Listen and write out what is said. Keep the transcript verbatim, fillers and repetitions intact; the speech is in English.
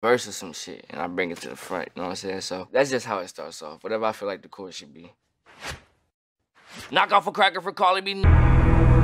verse or some shit, and I bring it to the front, you know what I'm saying? So that's just how it starts off, whatever I feel like the chorus should be. Knock off a cracker for calling me.